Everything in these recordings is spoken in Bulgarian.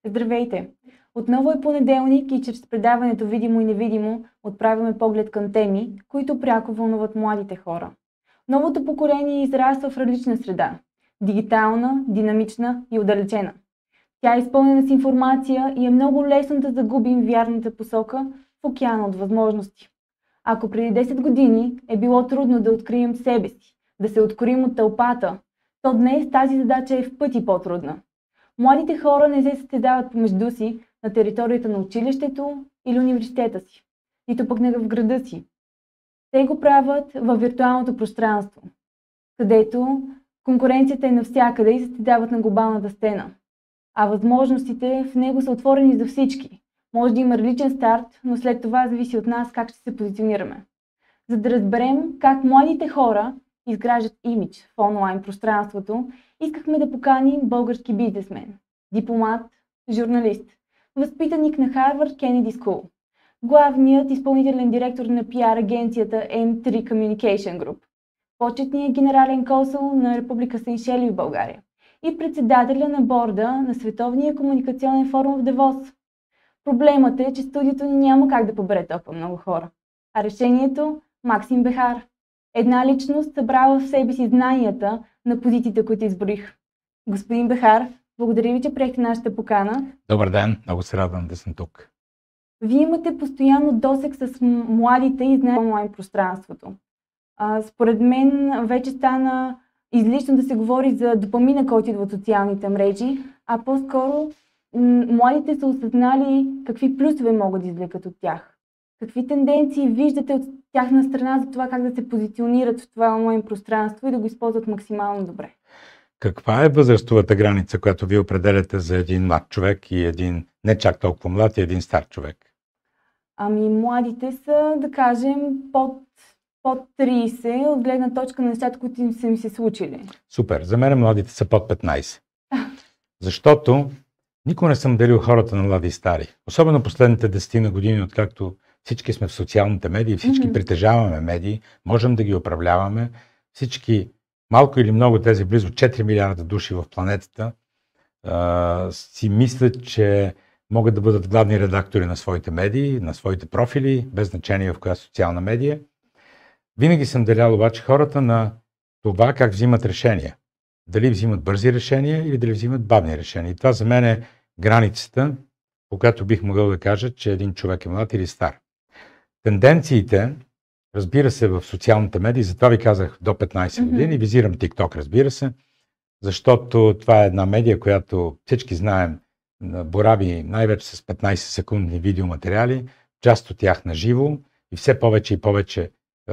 Здравейте! Отново е понеделник и чрез предаването Видимо и невидимо отправяме поглед към теми, които пряко вълнуват младите хора. Новото поколение израства в различна среда – дигитална, динамична и отдалечена. Тя е изпълнена с информация и е много лесно да загубим вярната посока в океана от възможности. Ако преди 10 години е било трудно да открием себе си, да се откроим от тълпата, то днес тази задача е в пъти по-трудна. Младите хора не се състезават помежду си на територията на училището или университета си, нито пък не в града си. Те го правят във виртуалното пространство, където конкуренцията е навсякъде и състезават на глобалната сцена. А възможностите в него са отворени за всички. Може да има различен старт, но след това зависи от нас как ще се позиционираме. За да разберем как младите хора изграждат имидж в онлайн пространството, искахме да поканим български бизнесмен, дипломат, журналист, възпитаник на Harvard Kennedy School, главният изпълнителен директор на PR агенцията M3 Communication Group, почетният генерален консул на Република Сейшели в България и председателя на борда на Световния комуникационен форум в Давос. Проблемът е, че студиото ни няма как да побере толкова много хора, а решението – Максим Бехар. Една личност събрала в себе си знанията на позициите, които изброих. Господин Бехар, благодаря ви, че приехте нашата покана. Добър ден, много се радвам да съм тук. Вие имате постоянно досег с младите и знаете онлайн пространството. Според мен вече стана излишно да се говори за допамина, който идва от социалните мрежи, а по-скоро младите са осъзнали какви плюсове могат да извлекат от тях. Какви тенденции виждате от тяхна страна за това как да се позиционират в това онлайн пространство и да го използват максимално добре? Каква е възрастовата граница, която вие определяте за един млад човек и един не чак толкова млад и един стар човек? Младите са, да кажем, под 30 от гледна точка на нещата, които им са ми се случили. Супер. За мен младите са под 15. Защото никога не съм делил хората на млади и стари. Особено последните 10 години, откакто всички сме в социалните медии, всички притежаваме медии, можем да ги управляваме. Всички, малко или много тези близо 4 милиарда души в планетата, си мислят, че могат да бъдат главни редактори на своите медии, на своите профили, без значение в коя социална медия. Винаги съм делял обаче хората на това как взимат решения. Дали взимат бързи решения или дали взимат бавни решения. И това за мен е границата, по която бих могъл да кажа, че един човек е млад или стар. Тенденциите, разбира се, в социалните медии, затова ви казах до 15 години, визирам TikTok, разбира се, защото това е една медия, която всички знаем, борави най-вече с 15-секундни видеоматериали, част от тях на живо и все повече и повече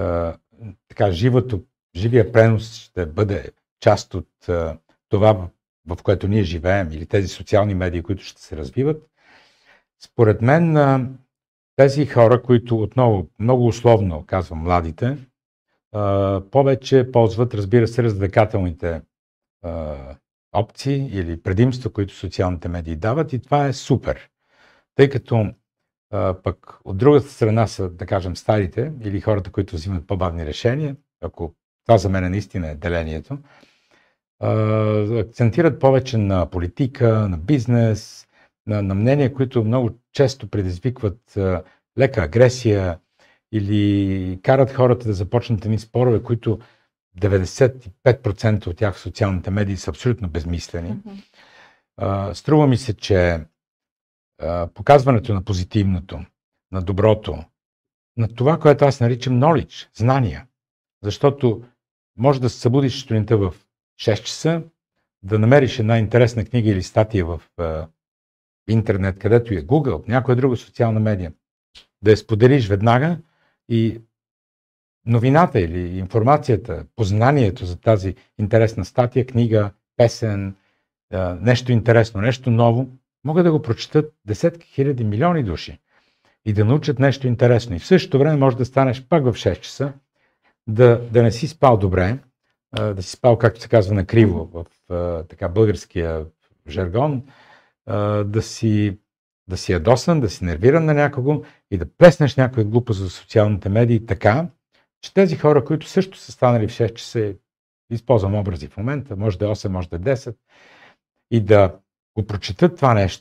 живия пренос ще бъде част от това, в което ние живеем, или тези социални медии, които ще се развиват. Според мен тези хора, които отново много условно казвам младите, повече ползват, разбира се, развлекателните опции или предимства, които социалните медии дават, и това е супер. Тъй като пък от другата страна са, да кажем, старите или хората, които взимат по-бавни решения, ако това за мен наистина е делението, акцентират повече на политика, на бизнес, на мнения, които много често предизвикват лека агресия или карат хората да започнат едни спорове, които 95% от тях в социалните медии са абсолютно безмислени. Струва ми се, че показването на позитивното, на доброто, на това, което аз наричам knowledge, знания. Защото може да се събудиш сутринта в 6 часа, да намериш една интересна книга или статия в интернет, където е Google, някоя друга социална медия, да я споделиш веднага и новината или информацията, познанието за тази интересна статия, книга, песен, нещо интересно, нещо ново, могат да го прочитат десетки хиляди, милиони души и да научат нещо интересно. И в същото време може да станеш пак в 6 часа, да не си спал добре, да си спал, както се казва, накриво в така българския жаргон, да си ядосан, да си нервиран на някого и да плеснеш някоя глупост за социалните медии така, че тези хора, които също са станали в 6 часа, използвам образи в момента, може да е 8, може да е 10, и да го прочетат това нещо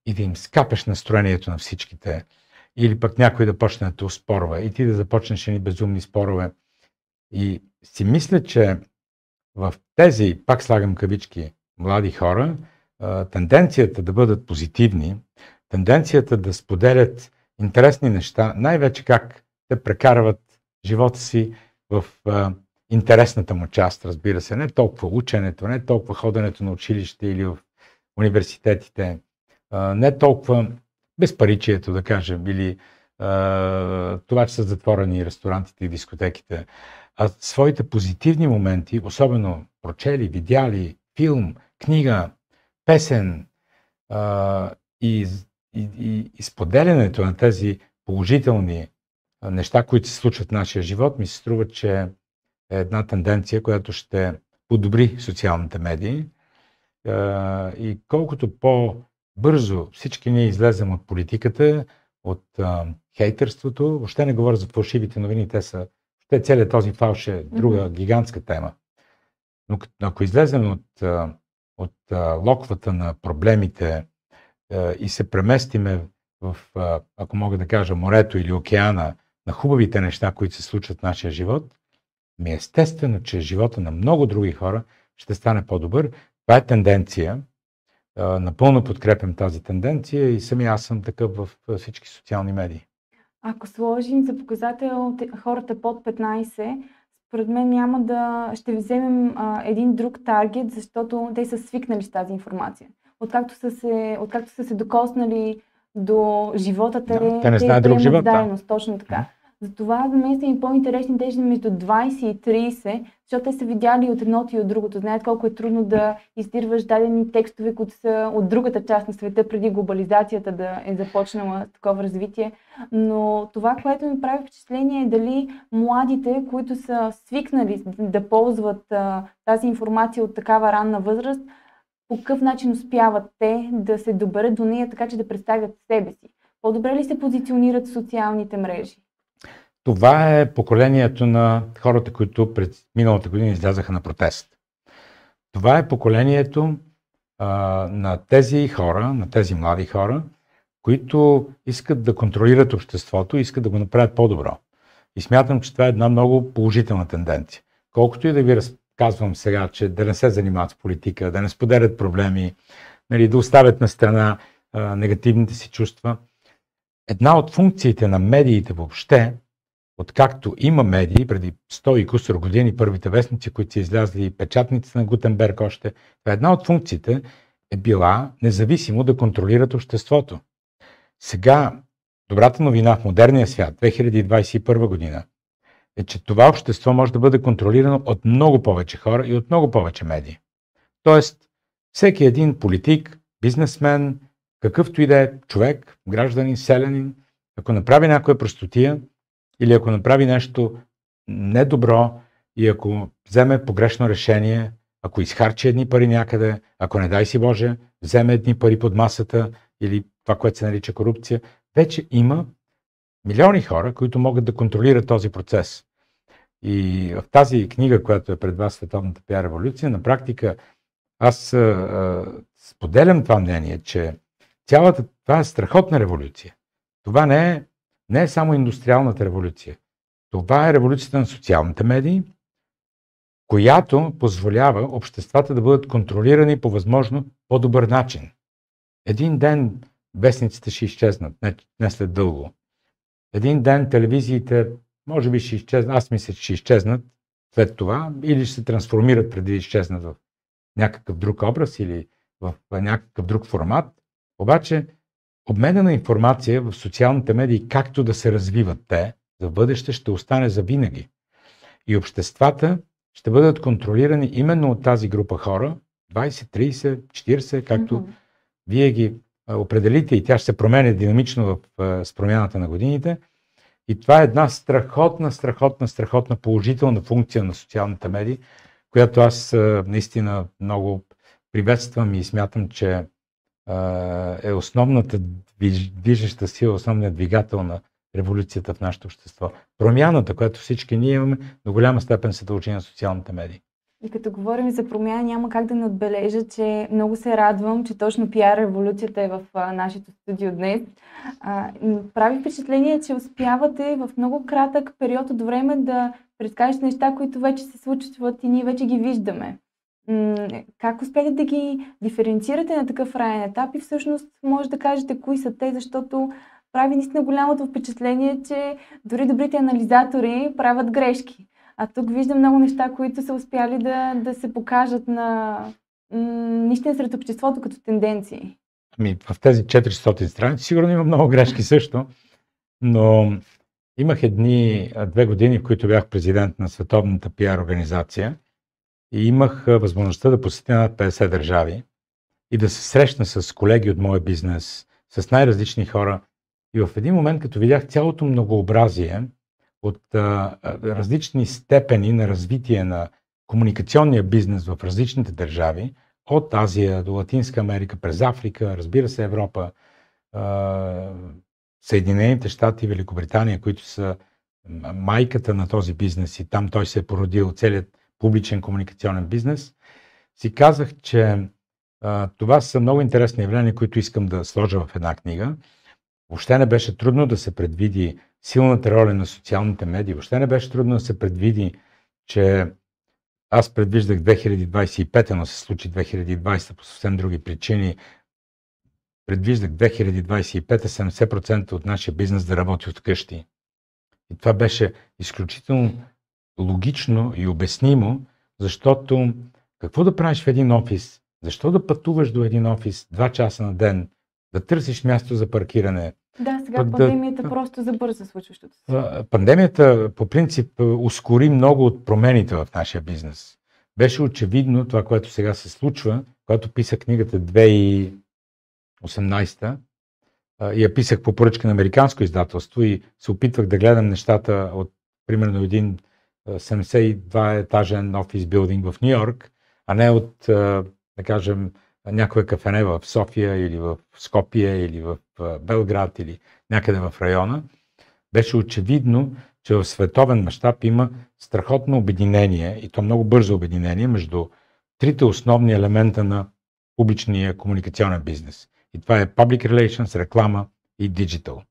и да им скапеш настроението на всичките, или пък някой да почне да те оспорва и ти да започнеш едни безумни спорове. И си мисля, че в тези, пак слагам кавички, млади хора, тенденцията да бъдат позитивни, тенденцията да споделят интересни неща, най-вече как да прекарват живота си в интересната му част, разбира се, не толкова ученето, не толкова ходенето на училище или в университетите, не толкова безпаричието, да кажем, или това, че са затворени ресторантите и дискотеките, а своите позитивни моменти, особено прочели, видяли, филм, книга, песен и споделянето на тези положителни неща, които се случват в нашия живот, ми се струва, че е една тенденция, която ще подобри социалните медии. И колкото по-бързо всички ние излезем от политиката, от хейтърството, въобще не говоря за фалшивите новини, целият този фалш е друга гигантска тема. Но ако излезем от локвата на проблемите и се преместиме в, ако мога да кажа, морето или океана на хубавите неща, които се случват в нашия живот, ми е естествено, че живота на много други хора ще стане по-добър. Това е тенденция. Напълно подкрепям тази тенденция и самия аз съм такъв в всички социални медии. Ако сложим за показател хората под 15, според мен ще вземем един друг таргет, защото те са свикнали с тази информация. Откакто са се докоснали до живота, те не знаят друг живот. Точно така. Затова за мен са им по-интересни тези между 20 и 30, защото те са видяли от едното и от другото. Знаят колко е трудно да издирваш дадени текстове, които са от другата част на света, преди глобализацията да е започнала такова развитие. Но това, което ми прави впечатление е дали младите, които са свикнали да ползват тази информация от такава ранна възраст, по какъв начин успяват те да се доберат до нея, така че да представят себе си. По-добре ли се позиционират в социалните мрежи? Това е поколението на хората, които през миналата година излязаха на протест. Това е поколението на тези хора, на тези млади хора, които искат да контролират обществото, искат да го направят по-добро. И смятам, че това е една много положителна тенденция. Колкото и да ви разказвам сега, че да не се занимават с политика, да не споделят проблеми, да оставят на страна негативните си чувства. Една от функциите на медиите въобще, откакто има медии, преди 100 и кусор години, първите вестници, които са излязли, печатниците на Гутенберг още, една от функциите е била независимо да контролират обществото. Сега, добрата новина в модерния свят, 2021 година, е, че това общество може да бъде контролирано от много повече хора и от много повече медии. Тоест, всеки един политик, бизнесмен, какъвто и да е човек, гражданин, селянин, ако направи някоя простотия или ако направи нещо недобро и ако вземе погрешно решение, ако изхарчи едни пари някъде, ако не дай си Боже, вземе едни пари под масата или това, което се нарича корупция, вече има милиони хора, които могат да контролират този процес. И в тази книга, която е пред вас, Световната пиар революция, на практика аз споделям това мнение, че това е страхотна революция. Това не е само индустриалната революция. Това е революцията на социалните медии, която позволява обществата да бъдат контролирани по възможно по-добър начин. Един ден вестниците ще изчезнат, не след дълго. Един ден телевизиите може би ще изчезнат, аз мисля, че ще изчезнат след това, или ще се трансформират преди да изчезнат в някакъв друг образ или в някакъв друг формат. Обаче обмена на информация в социалните медии, както да се развиват те, за бъдеще ще остане завинаги. И обществата ще бъдат контролирани именно от тази група хора, 20, 30, 40, както вие ги определите, и тя ще се променя динамично с промяната на годините. И това е една страхотна положителна функция на социалните медии, която аз наистина много приветствам и смятам, че е основната движеща сила, основният двигател на революцията в нашето общество. Промяната, която всички ние имаме, до голяма степен се дължи на социалните медии. И като говорим за промяна, няма как да не отбележа, че много се радвам, че точно пиар революцията е в нашето студио днес. Прави впечатление, че успявате в много кратък период от време да предскажете неща, които вече се случват и ние вече ги виждаме. Как успяте да ги диференцирате на такъв ранен етап и всъщност може да кажете кои са те, защото прави наистина голямото впечатление, че дори добрите анализатори правят грешки. А тук виждам много неща, които са успяли да се покажат наистина сред обществото като тенденции. В тези 400 страници сигурно има много грешки също, но имах 2 години, в които бях президент на световната пиар организация и имах възможността да посетя над 50 държави и да се срещна с колеги от моя бизнес, с най-различни хора. И в един момент, като видях цялото многообразие от различни степени на развитие на комуникационния бизнес в различните държави, от Азия до Латинска Америка, през Африка, разбира се, Европа, Съединените щати, Великобритания, които са майката на този бизнес и там той се е породил, целият публичен комуникационен бизнес, си казах, че това са много интересни явления, които искам да сложа в една книга. Въобще не беше трудно да се предвиди силната роля на социалните медии. Въобще не беше трудно да се предвиди, че аз предвиждах 2025, но се случи 2020 по съвсем други причини. Предвиждах 2025 70% от нашия бизнес да работи от къщи. И това беше изключително логично и обяснимо, защото какво да правиш в един офис? Защо да пътуваш до един офис 2 часа на ден, да търсиш място за паркиране? Да, сега пандемията просто забърза случващото се. Пандемията по принцип ускори много от промените в нашия бизнес. Беше очевидно това, което сега се случва, когато писах книгата 2018 и я писах по поръчка на американско издателство и се опитвах да гледам нещата от примерно един 72-етажен офис билдинг в Ню Йорк, а не от, да кажем, някое кафене в София или в Скопие или в Белград или някъде в района. Беше очевидно, че в световен мащаб има страхотно обединение и то много бързо обединение между трите основни елемента на публичния комуникационен бизнес. И това е public relations, реклама и digital.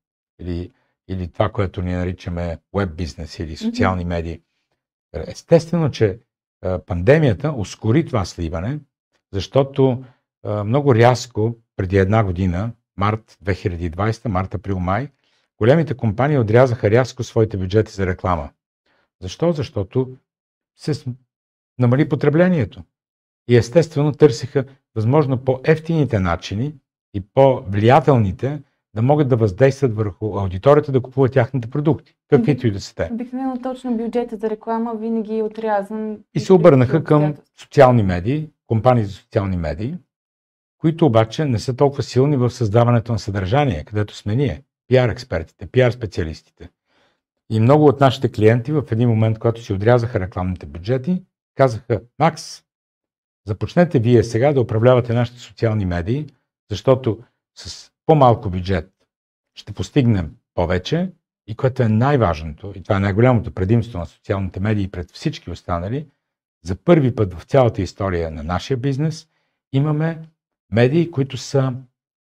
Или това, което ние наричаме web бизнес или социални медии. Естествено, че пандемията ускори това сливане, защото много рязко преди 1 година, март 2020, март, април, май, големите компании отрязаха рязко своите бюджети за реклама. Защо? Защото се намали потреблението. И естествено търсиха възможно по-евтините начини и по-влиятелните да могат да въздействат върху аудиторията да купува тяхните продукти, каквито и да са те. Обикновено точно бюджета за реклама винаги е отрязан. И се обърнаха към социални медии, компании за социални медии, които обаче не са толкова силни в създаването на съдържание, където сме ние, пиар експертите, пиар специалистите. И много от нашите клиенти в един момент, когато си отрязаха рекламните бюджети, казаха: Макс, започнете вие сега да управлявате нашите социални медии, защото с по-малко бюджет ще постигнем повече и което е най-важното, и това е най-голямото предимство на социалните медии пред всички останали, за първи път в цялата история на нашия бизнес имаме медии, които са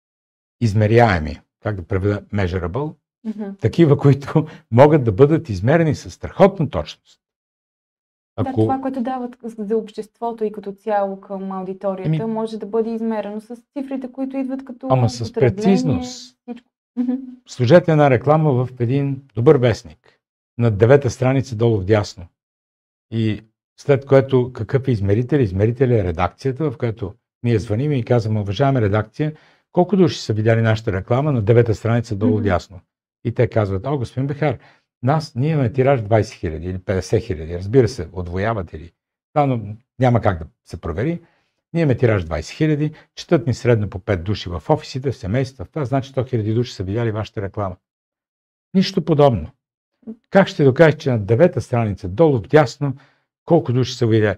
измеряеми, как да преведа measurable, такива, които могат да бъдат измерени със страхотна точност. Да, това, което дават за обществото и като цяло към аудиторията, може да бъде измерено с цифрите, които идват като Ама с прецизност. Сложете една реклама в един добър вестник, на 9-та страница долу вдясно. И след което какъв е измерител? Измерител е редакцията, в която ние звъним и казваме: уважаема редакция, колко души са видяли нашата реклама на 9-та страница долу вдясно? И те казват: о, господин Бехар, ние имаме тираж 20 000 или 50 000. Разбира се, отвоявате ли? Да, но няма как да се провери. Ние имаме тираж 20 000, четат ни средно по 5 души в офисите, в семейства. Това значи 100 000 души са видяли вашата реклама. Нищо подобно. Как ще докажеш, че на 9-та страница долу вдясно колко души са видяли?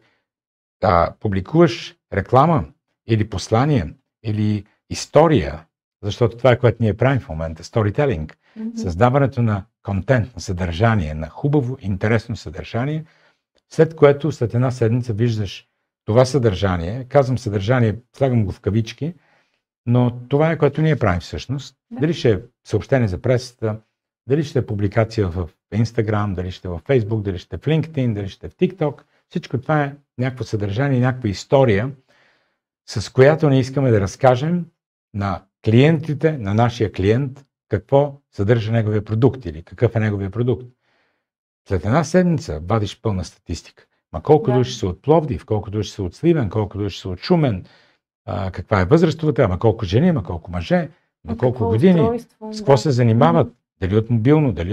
Публикуваш реклама или послание или история, защото това е което ние правим в момента, сторителинг, създаването на контент, на съдържание, на хубаво, интересно съдържание, след което след една седмица виждаш това съдържание, казвам съдържание, слагам го в кавички, но това е което ние правим всъщност. Да. Дали ще е съобщение за пресата, дали ще е публикация в Instagram, дали ще е в Facebook, дали ще е в LinkedIn, дали ще е в TikTok. Всичко това е някакво съдържание, някаква история, с която не искаме да разкажем на клиентите, на нашия клиент, какво съдържа неговия продукт или какъв е неговия продукт. След една седмица вадиш пълна статистика. Ма колко души са от Пловдив, колко души са от Сливен, колко души са от Шумен, каква е възрастовата, ама колко жени, ама колко мъже, ама колко години, с какво се занимават, дали от мобилно, дали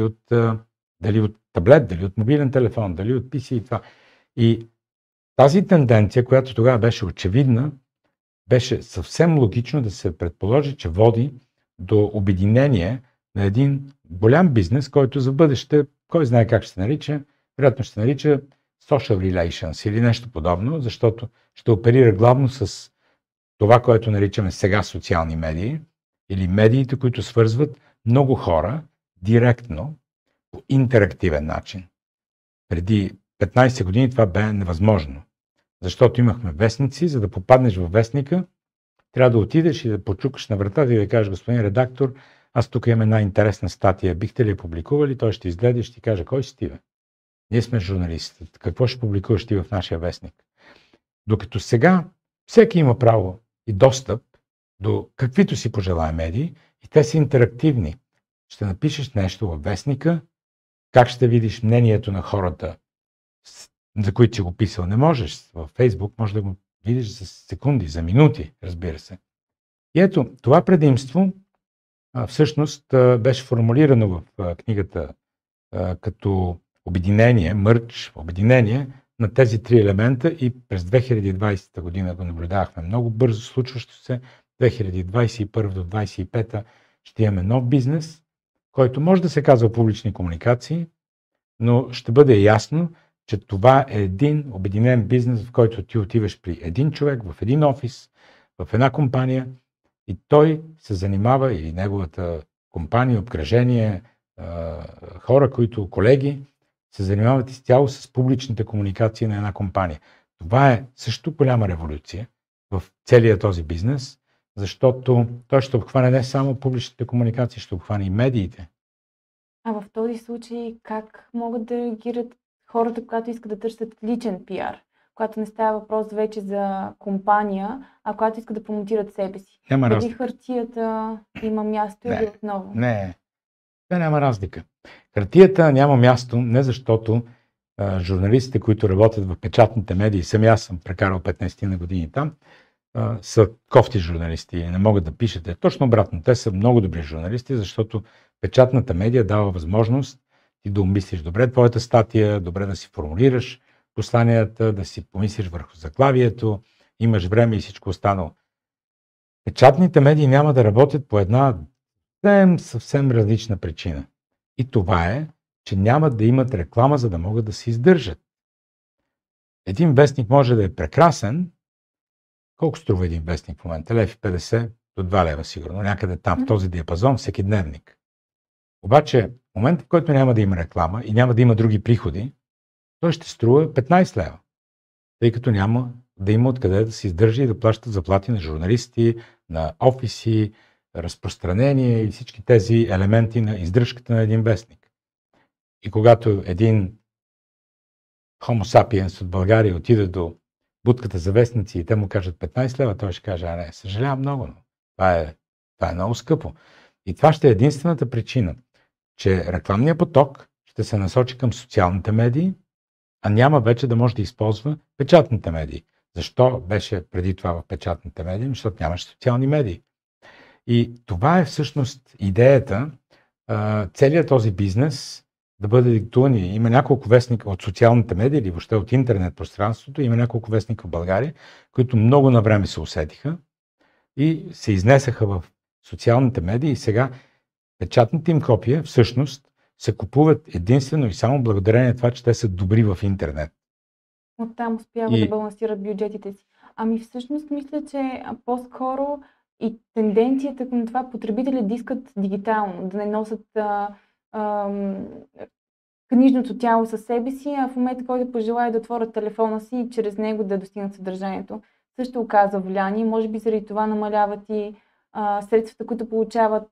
от таблет, дали от мобилен телефон, дали от PC и това. И тази тенденция, която тогава беше очевидна, беше съвсем логично да се предположи, че води до обединение на един голям бизнес, който за бъдеще, кой знае как ще се нарича, вероятно ще се нарича Social Relations или нещо подобно, защото ще оперира главно с това, което наричаме сега социални медии или медиите, които свързват много хора директно по интерактивен начин. Преди 15 години това бе невъзможно, защото имахме вестници, за да попаднеш във вестника, трябва да отидеш и да почукаш на вратата и да кажеш: господин редактор, аз тук имам една интересна статия, бихте ли я публикували? Той ще изгледа и ще ти каже: кой си ти, бе? Ние сме журналисти. Какво ще публикуваш ти в нашия вестник? Докато сега всеки има право и достъп до каквито си пожелая медии и те са интерактивни. Ще напишеш нещо във вестника, как ще видиш мнението на хората, за които си го писал. Не можеш. Във Фейсбук може да го видиш за секунди, за минути, разбира се. И ето, това предимство всъщност беше формулирано в книгата като обединение, мърч, обединение на тези три елемента и през 2020 година го наблюдавахме много бързо случващо се. 2021 до 2025 ще имаме нов бизнес, който може да се казва публични комуникации, но ще бъде ясно, че това е един обединен бизнес, в който ти отиваш при един човек, в един офис, в една компания и той се занимава, и неговата компания, обкръжение, хора, които колеги, се занимават изцяло с публичните комуникации на една компания. Това е също голяма революция в целия този бизнес, защото той ще обхване не само публичните комуникации, ще обхване и медиите. А в този случай как могат да реагират хората, когато искат да търсят личен пиар? Когато не става въпрос вече за компания, а когато искат да промотират себе си. Дали хартията има място или отново? Не, няма разлика. Хартията няма място не защото журналистите, които работят в печатните медии, аз съм прекарал 15 на години там, са кофти журналисти и не могат да пишете. Точно обратно, те са много добри журналисти, защото печатната медия дава възможност ти да умислиш добре твоята статия, добре да си формулираш посланията, да си помислиш върху заглавието, имаш време и всичко останало. Печатните медии няма да работят по една съвсем различна причина. И това е, че няма да имат реклама, за да могат да се издържат. Един вестник може да е прекрасен. Колко струва един вестник в момента? 1,50 до 2 лева сигурно. Някъде там, в този диапазон, всеки дневник. Обаче, в момента, в който няма да има реклама и няма да има други приходи, той ще струва 15 лева. Тъй като няма да има откъде да се издържи и да плащат заплати на журналисти, на офиси, разпространение и всички тези елементи на издръжката на един вестник. И когато един Homo sapiens от България отиде до будката за вестници и те му кажат 15 лева, той ще каже: не, съжалявам много, но това е много скъпо. И това ще е единствената причина, че рекламният поток ще се насочи към социалните медии, а няма вече да може да използва печатните медии. Защо беше преди това в печатните медии? Защото нямаше социални медии. И това е всъщност идеята, целият този бизнес да бъде диктуван. Има няколко вестника от социалните медии или въобще от интернет пространството, има няколко вестника в България, които много на време се усетиха и се изнесаха в социалните медии и сега печатните им копия всъщност се купуват единствено и само благодарение на това, че те са добри в интернет. Оттам успяват да балансират бюджетите си. Ами всъщност мисля, че по-скоро и тенденцията към това потребители да искат дигитално, да не носят книжното тяло със себе си, а в момента, който пожелая да отворят телефона си и чрез него да достигнат съдържанието, също оказва влияние. Може би заради това намаляват и средствата, които получават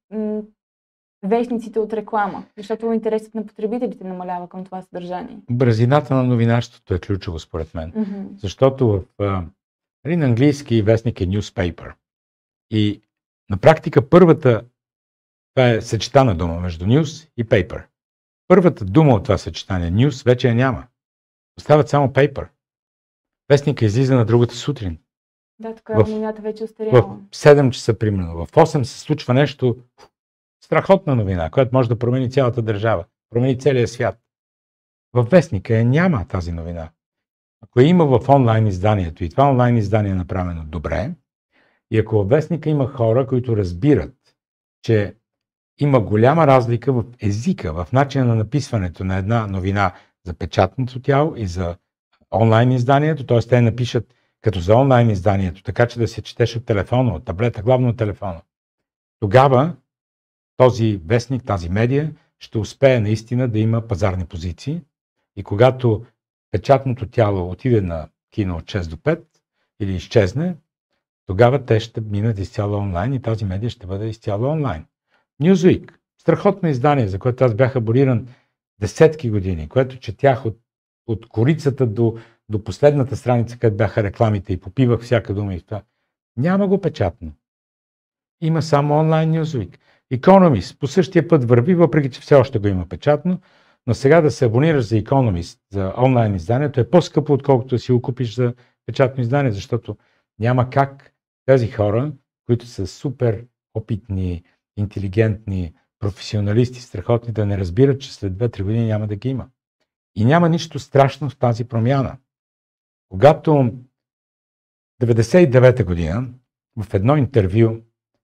вестниците от реклама, защото интересът на потребителите намалява към това съдържание. Бързината на новинарството е ключово според мен, защото на английски вестник е newspaper. И на практика това е съчетана дума между news и paper. Първата дума от това съчетание, news, вече я няма. Остават само paper. Вестника излиза на другата сутрин. Да, тогава новината вече остарява. В 7 часа, примерно. В 8 се случва нещо, страхотна новина, която може да промени цялата държава, промени целия свят. В вестника няма тази новина. Ако има в онлайн изданието и това онлайн издание е направено добре, и ако в вестника има хора, които разбират, че има голяма разлика в езика, в начина на написването на една новина за печатното тяло и за онлайн изданието, т.е. те напишат като за онлайн изданието, така че да се четеш от телефона, от таблета, главно от телефона. Тогава този вестник, тази медия ще успее наистина да има пазарни позиции и когато печатното тяло отиде на кино от 6 до 5 или изчезне, тогава те ще минат изцяло онлайн и тази медия ще бъде изцяло онлайн. Newsweek, страхотно издание, за което аз бях абониран десетки години, което четях от корицата до последната страница, където бяха рекламите и попивах всяка дума и това. Няма го печатно. Има само онлайн Newsweek. Economist по същия път върви, въпреки че все още го има печатно, но сега да се абонираш за Economist, за онлайн изданието е по-скъпо, отколкото да си го купиш за печатно издание, защото няма как тези хора, които са супер опитни, интелигентни, професионалисти, страхотни, да не разбират, че след 2-3 години няма да ги има. И няма нищо страшно в тази промяна. Когато 99-та година в едно интервю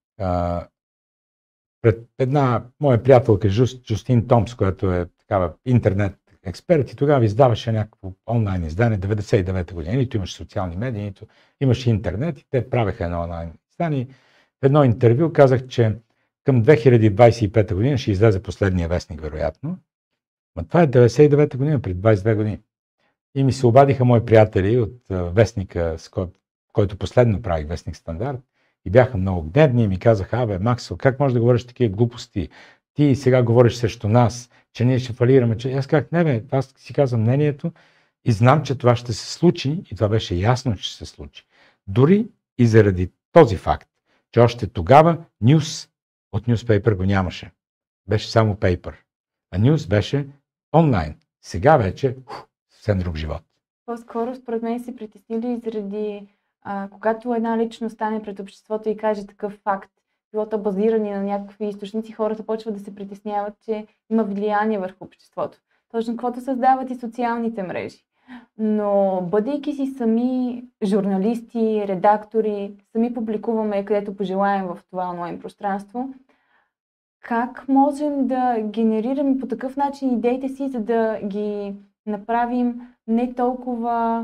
пред една моя приятелка Джустин Томс, която е такава интернет експерт и тогава издаваше някакво онлайн издание 99-та година. Нито имаше социални медии, нито имаше интернет и те правеха едно онлайн издание. В едно интервю казах, че към 2025 година ще излезе последния вестник, вероятно. Но това е 99-та година, пред 22 години. И ми се обадиха мои приятели от вестника, с който последно правих вестник Стандарт. И бяха много гневни и ми казаха: Максо, как можеш да говориш такива глупости? Ти сега говориш срещу нас, че ние ще фалираме. Че... Аз казах: не, аз си казвам мнението и знам, че това ще се случи и това беше ясно, че ще се случи. Дори и заради този факт, че още тогава News от Newspaper го нямаше. Беше само Paper. А News беше онлайн. Сега вече съвсем друг живот. По-скоро според мен се притеснили заради когато една личност стане пред обществото и каже такъв факт, било базирани на някакви източници, хората почват да се притесняват, че има влияние върху обществото. Точно каквото създават и социалните мрежи. Но бъдейки си сами журналисти, редактори, сами публикуваме където пожелаем в това онлайн пространство, как можем да генерираме по такъв начин идеите си, за да ги направим не толкова...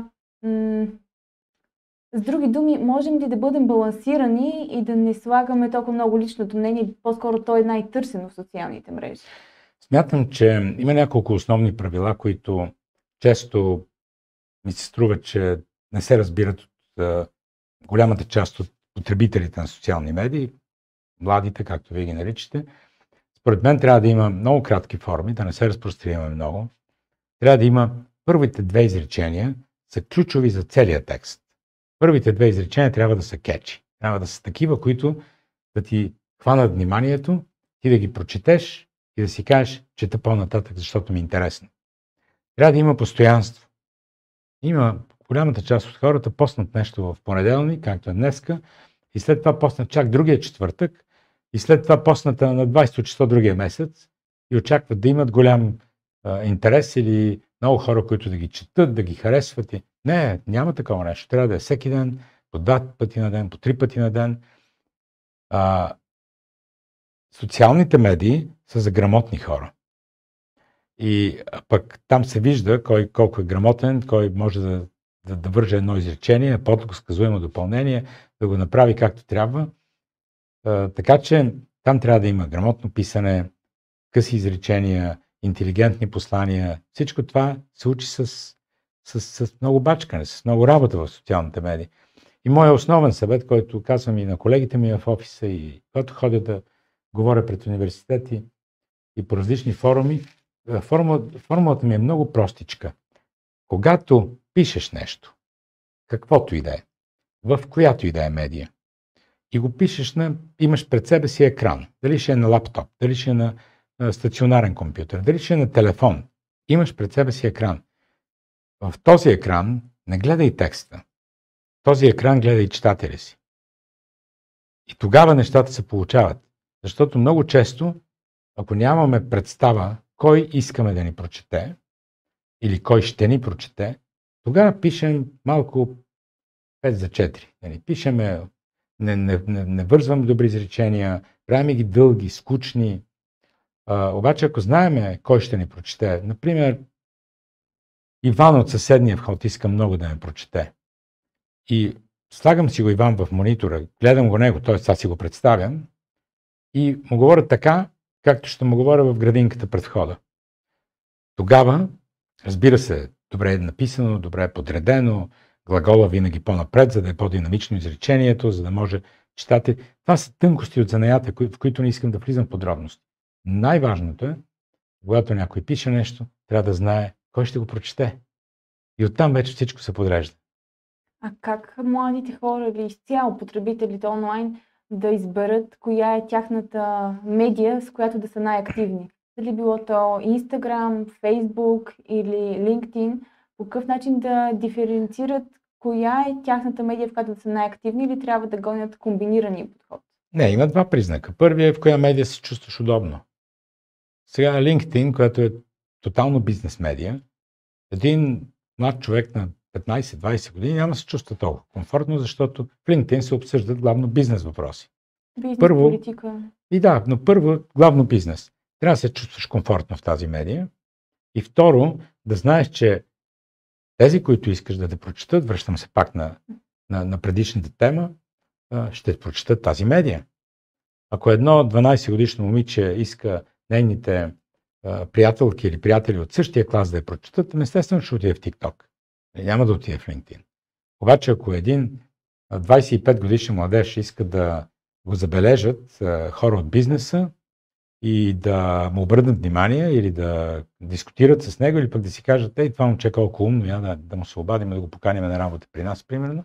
С други думи, можем ли да бъдем балансирани и да не слагаме толкова много личното мнение, по-скоро то е най-търсено в социалните мрежи? Смятам, че има няколко основни правила, които често ми се струва, че не се разбират от голямата част от потребителите на социални медии, младите, както вие ги наричате. Според мен трябва да има много кратки форми, да не се разпространяваме много. Трябва да има първите 2 изречения, са ключови за целия текст. Първите 2 изречения трябва да са кетчи. Трябва да са такива, които да ти хванат вниманието, ти да ги прочетеш и да си кажеш, чета по-нататък, защото ми е интересно. Трябва да има постоянство. Има голямата част от хората поснат нещо в понеделник, както е днеска, и след това поснат чак другия четвъртък, и след това посната на 20 число другия месец и очакват да имат голям интерес или много хора, които да ги четат, да ги харесват. Не, няма такова нещо. Трябва да е всеки ден, по 2 пъти на ден, по 3 пъти на ден. Социалните медии са за грамотни хора. И пък там се вижда кой колко е грамотен, кой може да върже едно изречение, подсказуемо допълнение, да го направи както трябва. Така че там трябва да има грамотно писане, къси изречения интелигентни послания. Всичко това се учи с много бачкане, с много работа в социалните медии. И моят основен съвет, който казвам и на колегите ми в офиса, и когато ходя да говоря пред университети и по различни форуми, формулата ми е много простичка. Когато пишеш нещо, каквото и да е, в която и да е медия, и го пишеш имаш пред себе си екран, дали ще е на лаптоп, дали ще е на стационарен компютър, дали ще е на телефон, имаш пред себе си екран. В този екран не гледай текста. В този екран гледай читателя си. И тогава нещата се получават. Защото много често, ако нямаме представа кой искаме да ни прочете или кой ще ни прочете, тогава пишем малко 5 за 4. Пишеме, не вързваме добри изречения, правим ги дълги, скучни. Обаче ако знаеме кой ще ни прочете, например, Иван от съседния вход иска много да ме прочете. И слагам си го Иван в монитора, гледам го него, т.е. аз си го представям и му говоря така, както ще му говоря в градинката пред входа. Тогава, разбира се, добре е написано, добре е подредено, глагола винаги по-напред, за да е по-динамично изречението, за да може читате. Това са тънкости от занаята, в които не искам да влизам в подробности. Най-важното е, когато някой пише нещо, трябва да знае кой ще го прочете. И оттам вече всичко се подрежда. А как младите хора или изцяло потребителите онлайн да изберат коя е тяхната медия, с която да са най-активни? Дали било то Instagram, Facebook или LinkedIn? По какъв начин да диференцират коя е тяхната медия, в която да са най-активни, или трябва да гонят комбинирания подход? Не, има два признака. Първият е в коя медия се чувстваш удобно. Сега LinkedIn, която е тотално бизнес медия, един млад човек на 15-20 години няма да се чувства толкова комфортно, защото в LinkedIn се обсъждат главно бизнес въпроси. Бизнес, политика. И да, но първо главно бизнес. Трябва да се чувстваш комфортно в тази медия. И второ, да знаеш, че тези, които искаш да те прочитат, връщам се пак на предишната тема, ще прочитат тази медия. Ако едно 12 годишно момиче иска нейните приятелки или приятели от същия клас да я прочитат, естествено ще отиде в TikTok. Няма да отиде в LinkedIn. Обаче ако един 25 годишен младеж иска да го забележат хора от бизнеса и да му обърнат внимание или да дискутират с него или пък да си кажат, това момче колко умно, да му се обадим, да го поканим на работа при нас, примерно,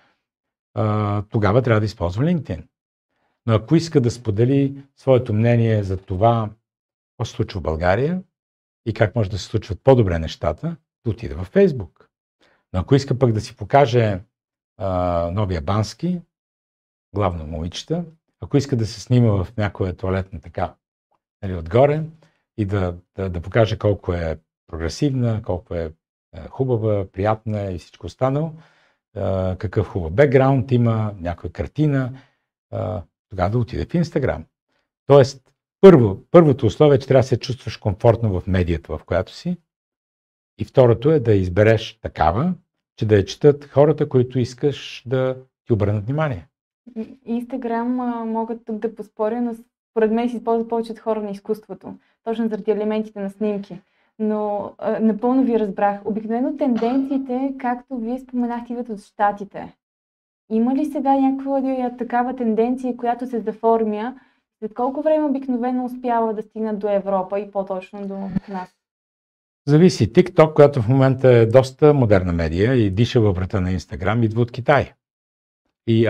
тогава трябва да използва LinkedIn. Но ако иска да сподели своето мнение за това, какво се случва в България и как може да се случват по-добре нещата, да отиде във Facebook. Но ако иска пък да си покаже новия Бански, главно момичета, ако иска да се снима в някоя тоалетна така, отгоре и да покаже колко е прогресивна, колко е хубава, приятна и всичко останало, какъв хубав бекграунд има, някоя картина, тогава да отиде в Instagram. Тоест, първото условие е, че трябва да се чувстваш комфортно в медията, в която си. И второто е да избереш такава, че да я четат хората, които искаш да ти обърнат внимание. Инстаграм могат тук да поспоря, но според мен се използва повече от хора на изкуството. Точно заради елементите на снимки. Но напълно ви разбрах. Обикновено тенденциите, както вие споменахте, идват от Щатите. Има ли сега някаква такава тенденция, която се заформя? След колко време обикновено успява да стигнат до Европа и по-точно до нас? Зависи. TikTok, която в момента е доста модерна медия и диша във врата на Instagram, идва от Китай. И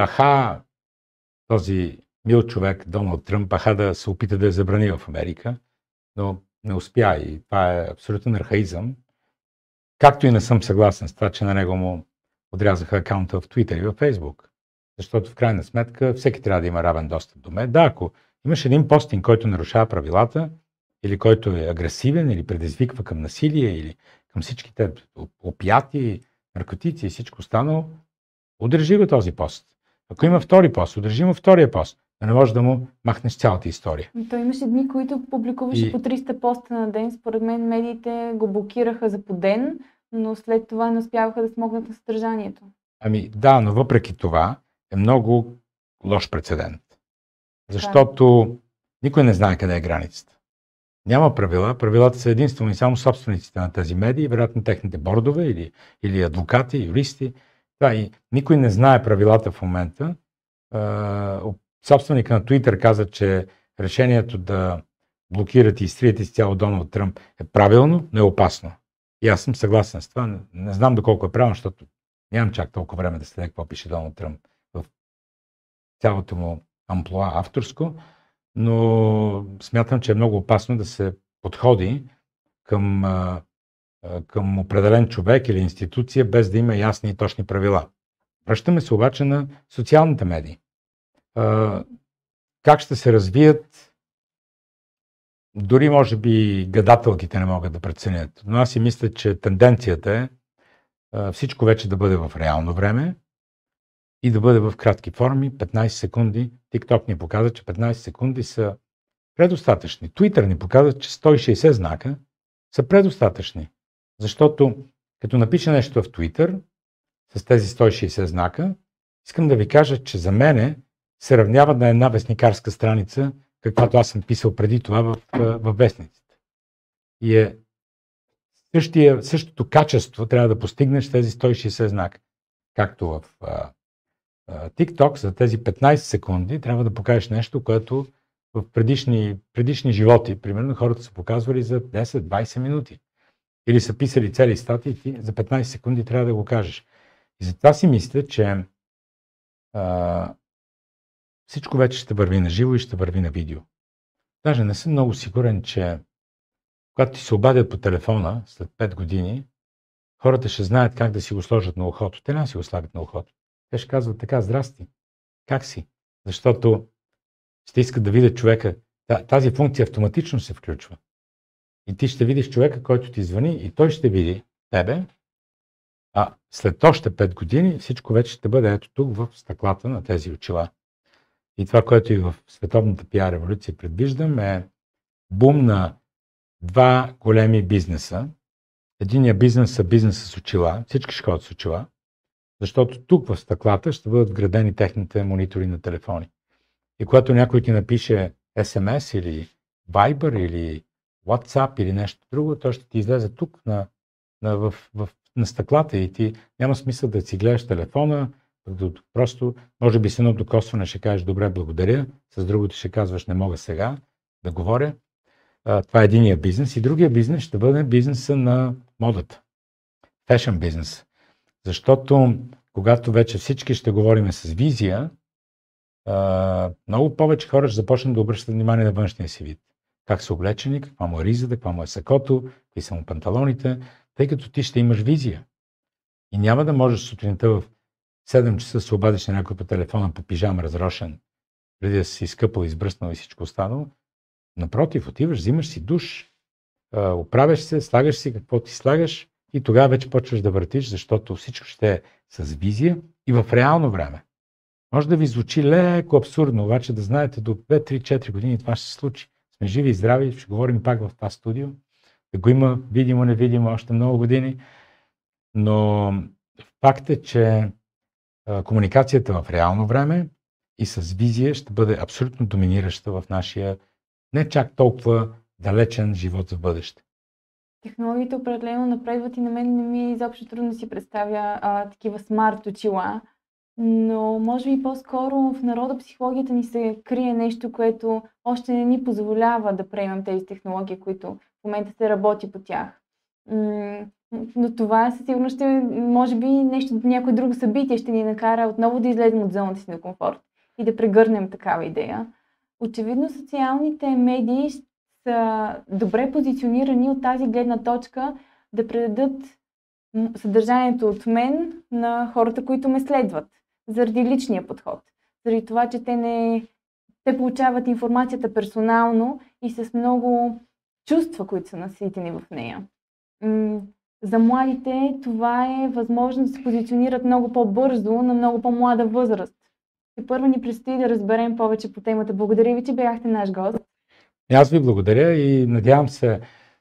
този мил човек, Доналд Тръмп, да се опита да я забрани в Америка, но не успя и това е абсолютен архаизъм. Както и не съм съгласен с това, че на него му отрязаха акаунта в Twitter и в Facebook. Защото в крайна сметка всеки трябва да има равен достъп до мен. Да, ако имаш един постинг, който нарушава правилата, или който е агресивен, или предизвиква към насилие, или към всичките опияти, наркотици и всичко останало, удържи го този пост. Ако има втори пост, удържи му втория пост. Да не можеш да му махнеш цялата история. Той имаше дни, които публикуваше по 300 поста на ден. Според мен медиите го блокираха за по ден, но след това не успяваха да смогнат на съдържанието. Да, но въпреки това е много лош прецедент. Защото никой не знае къде е границата. Няма правила. Правилата са единствено и само собствениците на тези медии, вероятно техните бордове или адвокати, юристи. Да, и никой не знае правилата в момента. Собственика на Twitter каза, че решението да блокирате и изтриете изцяло Доналд Тръмп е правилно, но е опасно. И аз съм съгласен с това. Не знам доколко е правилно, защото нямам чак толкова време да следя какво пише Доналд Тръмп в цялото му амплоа авторско, но смятам, че е много опасно да се подходи към определен човек или институция, без да има ясни и точни правила. Връщаме се обаче на социалните медии. Как ще се развият, дори може би гадателките не могат да преценят. Но аз си мисля, че тенденцията е всичко вече да бъде в реално време и да бъде в кратки форми, 15 секунди. TikTok ни показва, че 15 секунди са предостатъчни. Twitter ни показва, че 160 знака са предостатъчни. Защото като напиша нещо в Twitter с тези 160 знака, искам да ви кажа, че за мене се равнява на една вестникарска страница, каквато аз съм писал преди това в вестниците. И същото качество трябва да постигнеш тези 160 знака. Както в TikTok за тези 15 секунди трябва да покажеш нещо, което в предишни животи, примерно, хората са показвали за 10-20 минути. Или са писали цели статии и ти за 15 секунди трябва да го кажеш. И затова си мисля, че всичко вече ще върви на живо и ще върви на видео. Даже не съм много сигурен, че когато ти се обадят по телефона след 5 години, хората ще знаят как да си го сложат на ухото. Те не си го слагат на ухото. Те ще казват така: здрасти, как си? Защото ще искат да видят човека. Тази функция автоматично се включва. И ти ще видиш човека, който ти звъни, и той ще види тебе, а след още 5 години всичко вече ще бъде ето тук в стъклата на тези очила. И това, което и в световната пиар революция предвиждам, е бум на два големи бизнеса. Единият бизнес е бизнеса с очила, всички ще ходят с очила, защото тук в стъклата ще бъдат вградени техните монитори на телефони. И когато някой ти напише SMS или Viber или WhatsApp или нещо друго, то ще ти излезе тук на стъклата и ти няма смисъл да си гледаш телефона, просто може би с едно докосване ще кажеш добре, благодаря, с другото ще казваш не мога сега да говоря. Това е единия бизнес. И другия бизнес ще бъде бизнеса на модата. Фешън бизнес. Защото когато вече всички ще говорим с визия, много повече хора ще започнат да обръщат внимание на външния си вид. Как са облечени, каква му е ризата, каква му е сакото, какви са му панталоните, тъй като ти ще имаш визия. И няма да можеш сутринта в 7 часа се обадиш на някой по телефона по пижама разрошен, преди да си изкъпал, избръснал и всичко останало. Напротив, отиваш, взимаш си душ, оправяш се, слагаш си какво ти слагаш и тогава вече почваш да въртиш, защото всичко ще е с визия и в реално време. Може да ви звучи леко абсурдно, обаче да знаете до 2, 3, 4 години това ще се случи. Сме живи и здрави, ще говорим пак в това студио. Да го има видимо, невидимо още много години. Но факт е, че комуникацията в реално време и с визия ще бъде абсолютно доминираща в нашия не чак толкова далечен живот за бъдеще. Технологиите определено напредват и на мен не ми е изобщо трудно да си представя такива смарт очила, но може би по-скоро в народопсихологията ни се крие нещо, което още не ни позволява да приемем тези технологии, които в момента се работи по тях. Но това със сигурност ще, може би, някое друго събитие ще ни накара отново да излезем от зоната си на комфорт и да прегърнем такава идея. Очевидно социалните медии са добре позиционирани от тази гледна точка да предадат съдържанието от мен на хората, които ме следват, заради личния подход. Заради това, че те получават информацията персонално и с много чувства, които са наситени в нея. За младите това е възможно да се позиционират много по-бързо, на много по-млада възраст. И първо ни предстои да разберем повече по темата. Благодаря ви, че бяхте наш гост. Аз ви благодаря и надявам се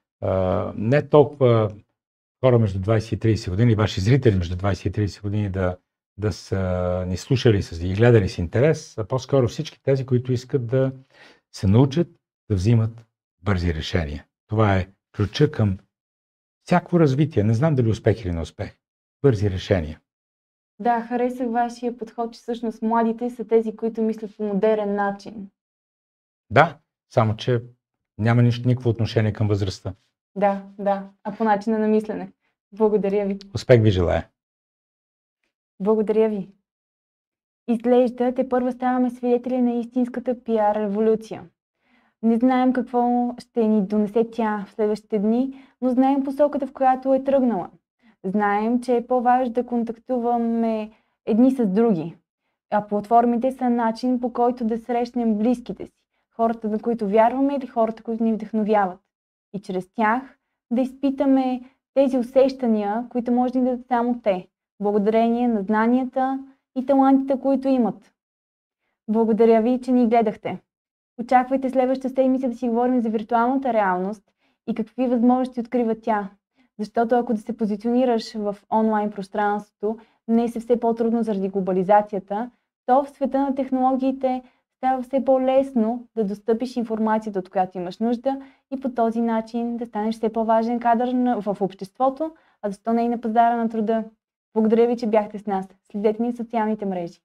не толкова хора между 20 и 30 години, ваши зрители между 20 и 30 години да са ни слушали и гледали с интерес, а по-скоро всички тези, които искат да се научат да взимат бързи решения. Това е ключа към всяко развитие. Не знам дали успех или неуспех. Бързи решения. Да, харесах вашия подход, че всъщност младите са тези, които мислят по модерен начин. Да, само че няма никакво отношение към възрастта. Да, а по начина на мислене. Благодаря ви. Успех ви желая. Благодаря ви. Изглежда, те първо ставаме свидетели на истинската пиар революция. Не знаем какво ще ни донесе тя в следващите дни, но знаем посоката, в която е тръгнала. Знаем, че е по-важно да контактуваме едни с други. А платформите са начин, по който да срещнем близките си, хората, на които вярваме или хората, които ни вдъхновяват. И чрез тях да изпитаме тези усещания, които може да ни дадат само те, благодарение на знанията и талантите, които имат. Благодаря ви, че ни гледахте. Очаквайте следващата седмица да си говорим за виртуалната реалност и какви възможности открива тя. Защото ако да се позиционираш в онлайн пространството, днес е все по-трудно заради глобализацията, то в света на технологиите става все по-лесно да достъпиш информацията, от която имаш нужда и по този начин да станеш все по-важен кадър в обществото, а защо не и на пазара на труда. Благодаря ви, че бяхте с нас. Следете ни в социалните мрежи.